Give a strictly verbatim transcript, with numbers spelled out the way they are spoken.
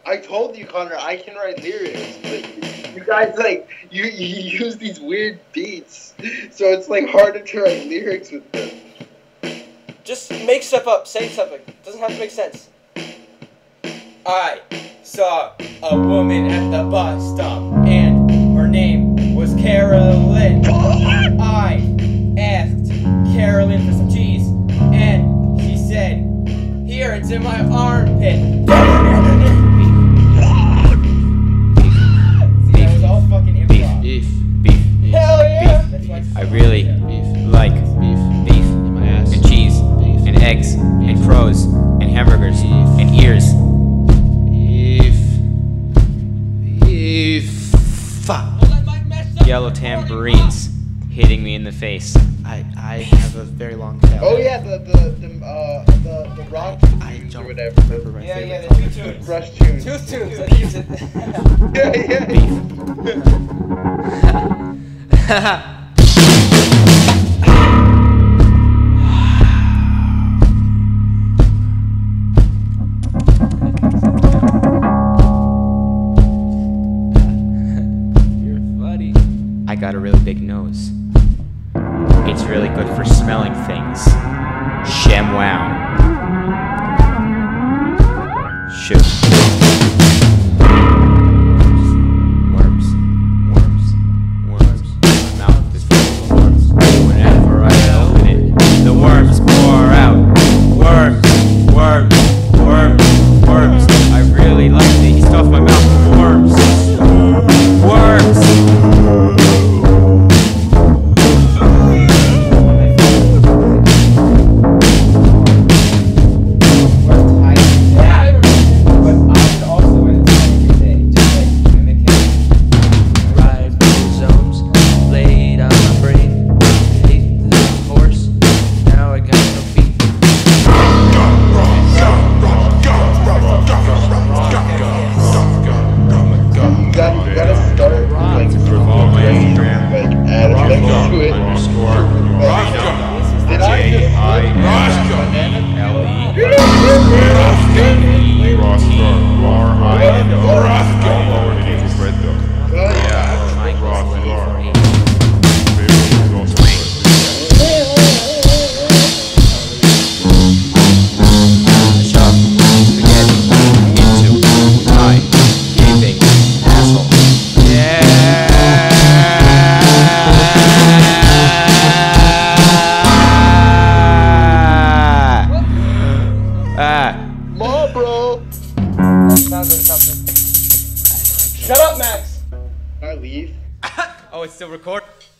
I told you, Connor, I can write lyrics, but you guys like you you use these weird beats, so it's like harder to write lyrics with them. Just make stuff up. Say something. Doesn't have to make sense. I saw a woman at the bus stop, and her name was Carolyn. I asked Carolyn for some cheese, and she said, "Here, it's in my armpit." See, that was all fucking improv. Beef, beef, beef. Hell yeah! Beef, That's I really beef. like Beef. beef In my ass. and cheese Beef. and eggs and crows and hamburgers Beef. and ears. Beef. Beef. Fuck. Yellow tambourines hitting me in the face. I I have a very long tail. Oh yeah, the the the uh the the rock I tunes or don't whatever. remember my Yeah, yeah, favorite the two color. tunes. Rush tunes. Two tunes. Let's use it. Yeah, yeah. You're funny. I got a really big nose. It's really good for smelling things. Shamwow. Shoot. Worms. Worms. Worms. My mouth is full of worms. Whenever I open it, the worms pour out. Worms. Worms. Worms. Worms. I really like it. He stuffed my mouth with worms. Worms. Ribosomes laid on my brain. Hate the horse. Now I got no feet. You gotta, you gotta start like like add effects to it. Did I Shove spaghetti into my gaping asshole. Yeah. Ah. Ma, bro? That sounds like something. Shut up, Max. Can I leave? Oh, it's still recording.